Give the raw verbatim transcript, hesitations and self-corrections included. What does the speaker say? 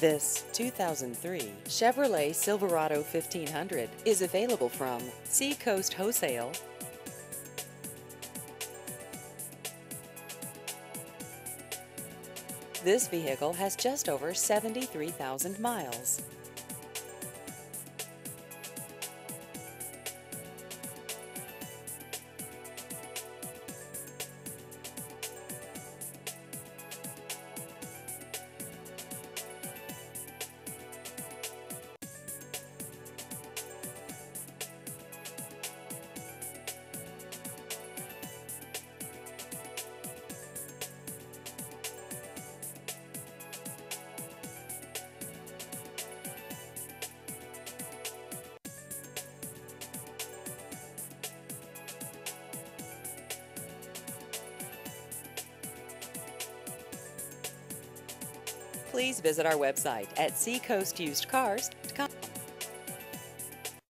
This two thousand three Chevrolet Silverado fifteen hundred is available from Seacoast Wholesale. This vehicle has just over seventy-three thousand miles. Please visit our website at seacoast used cars dot com.